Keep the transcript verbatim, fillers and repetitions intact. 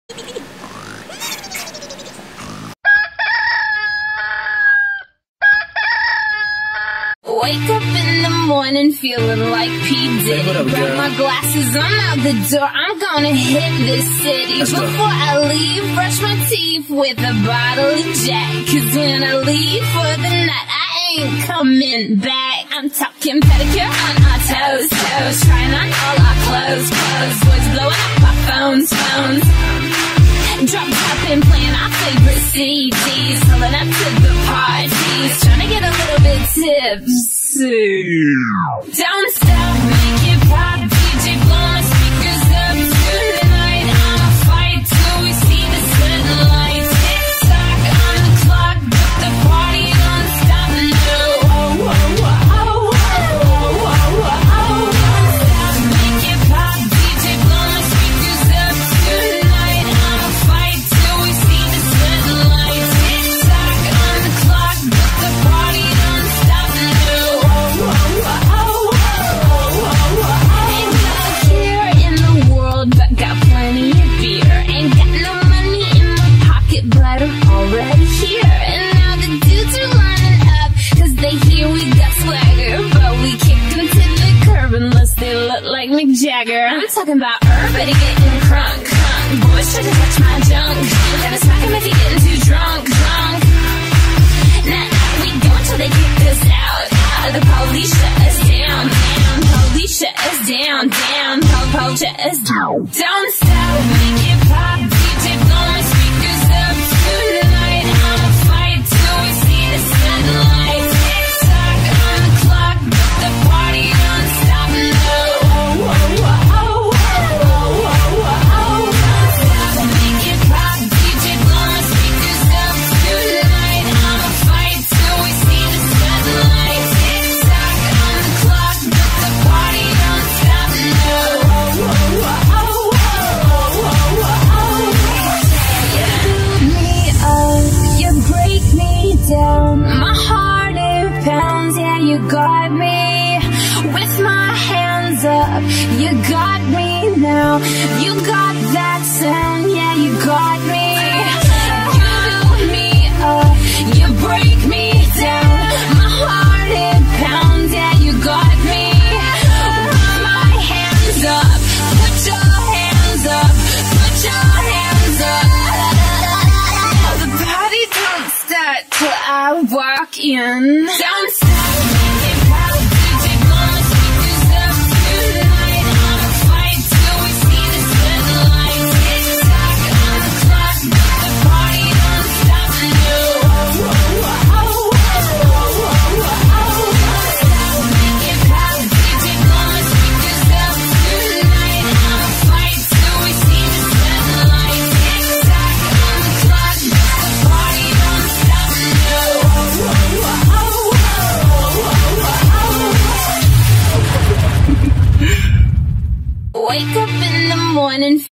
Wake up in the morning feeling like P. Diddy. Hey, grab my glasses, I'm out the door. I'm gonna hit this city. Let's Before go. I leave, brush my teeth with a bottle of Jack. Cause when I leave for the night, I ain't coming back. I'm talking pedicure on our toes, toes. Trying on all our clothes, clothes. Boys blowing up our phones, phones. Drop top and playing our favorite C Ds. Pulling up to the parties, trying to get a little bit tipsy. Don't stop, make it pop. D J blow my speakers up tonight. I'ma fight till we see the sunlight. Tick tock on the clock, but the party don't stop. No, oh, oh, oh, oh, oh, oh, oh. Don't stop, make it pop. D J blow my speakers up tonight. I'ma fight till we see the sunlight. Tick tock on the clock, but the party don't stop. No, oh, oh, oh, oh, oh, oh, oh. Ain't got a care in the world, but got plenty of beer. Ain't got no money in my pocket, but I'm already here. And now the dudes are lining up, cause they hear we got swagger. But we kick them to the curb unless they look like Mick Jagger. I'm talking about everybody getting crunk, crunk. Boys try to touch my junk. Gotta smack him if he getting too drunk, drunk. Nah, nah, we go until they kick us out, out. The police shut us down, down. Police shut us down, down. Pol, pol, shut us down. Don't stop, make it pop. D J blow my speakers up tonight. I'ma fight till we see the sunlight. Tick tock on the clock, but the party don't stop. No, oh, oh, oh, oh, oh, oh, oh, oh. Don't stop, make it pop. D J blow my speakers up tonight. I'ma fight till we see the sunlight. Tick tock on the clock, but the party don't stop. No, oh, oh, oh, oh, oh, oh, oh. You build me up, you break me down. My heart it pounds, yeah, you got me. With my hands up, you got me now. You got that sound, yeah, you got me. You build me up, you break me down. My heart it pounds, yeah, you got me. With my hands up, put your hands up, put your hands up. The party don't start till I walk in. Don't stop, make it pop. D J blow my speakers up tonight. I'ma fight till we see the sunlight. Tick tock on the clock, but the party don't stop. No, oh, oh, oh, oh, oh, oh, oh. Don't stop, make it pop. D J blow my speakers up tonight. I'ma fight till we see the sunlight. Tick tock on the clock, but the party don't stop. No, oh, oh, oh, oh, oh, oh, oh, oh. Wake up in the morning